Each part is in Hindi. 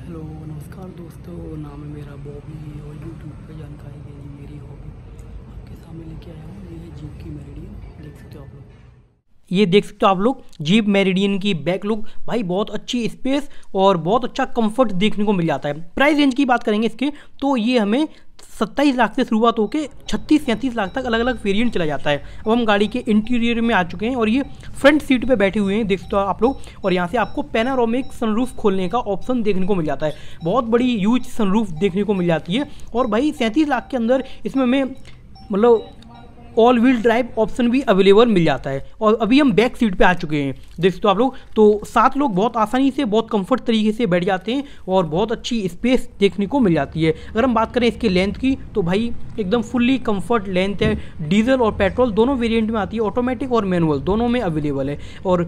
हेलो नमस्कार दोस्तों, नाम है मेरा बॉबी और यूट्यूब पे जानकारी देनी मेरी हॉबी आपके सामने लेके आया हूँ। ये है जीप की मेरिडियन, देख सकते हो आप लोग। ये देख सकते हो आप लोग जीप मेरिडियन की बैक लुक। भाई बहुत अच्छी स्पेस और बहुत अच्छा कंफर्ट देखने को मिल जाता है। प्राइस रेंज की बात करेंगे इसके तो ये हमें 27 लाख से शुरुआत होकर 36-37 लाख तक अलग अलग वेरिएंट चला जाता है। अब हम गाड़ी के इंटीरियर में आ चुके हैं और ये फ्रंट सीट पे बैठे हुए हैं, देख सकते हो आप लोग। और यहाँ से आपको पैनारोमिक सनरूफ खोलने का ऑप्शन देखने को मिल जाता है। बहुत बड़ी ह्यूज सनरूफ देखने को मिल जाती है। और भाई 37 लाख के अंदर इसमें हमें मतलब ऑल व्हील ड्राइव ऑप्शन भी अवेलेबल मिल जाता है। और अभी हम बैक सीट पे आ चुके हैं, देख सकते हो आप लोग। तो 7 लोग बहुत आसानी से बहुत कंफर्ट तरीके से बैठ जाते हैं और बहुत अच्छी स्पेस देखने को मिल जाती है। अगर हम बात करें इसके लेंथ की तो भाई एकदम फुल्ली कंफर्ट लेंथ है। डीजल और पेट्रोल दोनों वेरिएंट में आती है, ऑटोमेटिक और मैनुअल दोनों में अवेलेबल है। और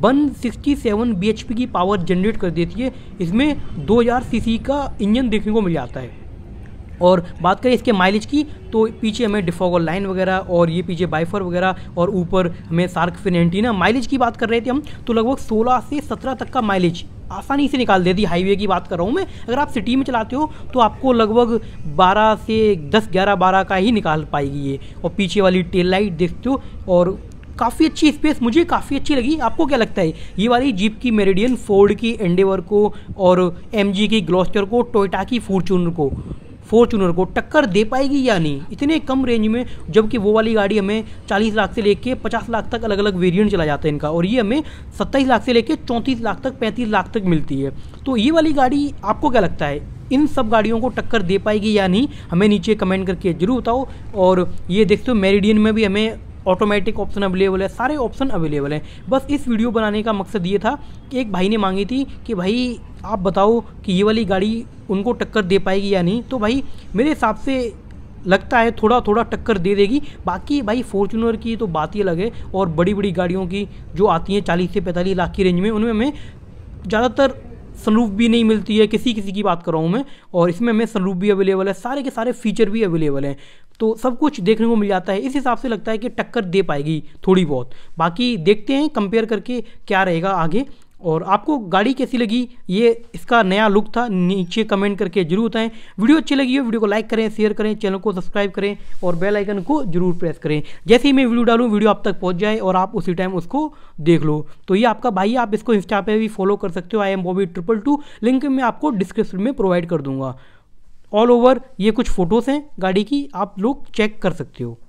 167 bhp की पावर जनरेट कर देती है। इसमें 2000 सीसी का इंजन देखने को मिल जाता है। और बात करें इसके माइलेज की तो पीछे हमें डिफॉगर लाइन वगैरह और ये पीछे बाइफर वगैरह और ऊपर हमें शार्क फिन एंटीना। माइलेज की बात कर रहे थे हम तो लगभग 16 से 17 तक का माइलेज आसानी से निकाल देती। हाईवे की बात कर रहा हूँ मैं। अगर आप सिटी में चलाते हो तो आपको लगभग 12 से 10, 11, 12 का ही निकाल पाएगी ये। और पीछे वाली टेल लाइट देखते हो और काफ़ी अच्छी स्पेस, मुझे काफ़ी अच्छी लगी। आपको क्या लगता है ये वाली जीप की मेरिडियन फोर्ड की एंडेवर को और MG की ग्लॉस्टर को, टोयोटा की फॉर्च्यूनर को टक्कर दे पाएगी या नहीं इतने कम रेंज में? जबकि वो वाली गाड़ी हमें 40 लाख से लेके 50 लाख तक अलग अलग वेरिएंट चला जाता है इनका, और ये हमें 27 लाख से लेके 34 लाख तक 35 लाख तक मिलती है। तो ये वाली गाड़ी आपको क्या लगता है इन सब गाड़ियों को टक्कर दे पाएगी या नहीं? हमें नीचे कमेंट करके जरूर बताओ। और ये देखते हो मेरिडियन में भी हमें ऑटोमेटिक ऑप्शन अवेलेबल है, सारे ऑप्शन अवेलेबल हैं। बस इस वीडियो बनाने का मकसद ये था कि एक भाई ने मांगी थी कि भाई आप बताओ कि ये वाली गाड़ी उनको टक्कर दे पाएगी या नहीं। तो भाई मेरे हिसाब से लगता है थोड़ा थोड़ा टक्कर दे देगी। बाकी भाई फॉर्च्यूनर की तो बात ही अलग है। और बड़ी बड़ी गाड़ियों की जो आती हैं 40 से 45 लाख की रेंज में, उनमें हमें ज़्यादातर सनरूफ भी नहीं मिलती है। किसी की बात कर रहा हूँ मैं। और इसमें हमें सनरूफ भी अवेलेबल है, सारे के सारे फीचर भी अवेलेबल हैं। तो सब कुछ देखने को मिल जाता है। इस हिसाब से लगता है कि टक्कर दे पाएगी थोड़ी बहुत। बाकी देखते हैं कंपेयर करके क्या रहेगा आगे। और आपको गाड़ी कैसी लगी, ये इसका नया लुक था, नीचे कमेंट करके जरूर बताएं। वीडियो अच्छी लगी हो वीडियो को लाइक करें, शेयर करें, चैनल को सब्सक्राइब करें और बेल आइकन को जरूर प्रेस करें। जैसे ही मैं वीडियो डालूं वीडियो आप तक पहुंच जाए और आप उसी टाइम उसको देख लो। तो ये आपका भाई, आप इसको इंस्टा पे भी फॉलो कर सकते हो, IamBobby222। लिंक मैं आपको डिस्क्रिप्शन में प्रोवाइड कर दूंगा। ऑल ओवर ये कुछ फ़ोटोज़ हैं गाड़ी की, आप लोग चेक कर सकते हो।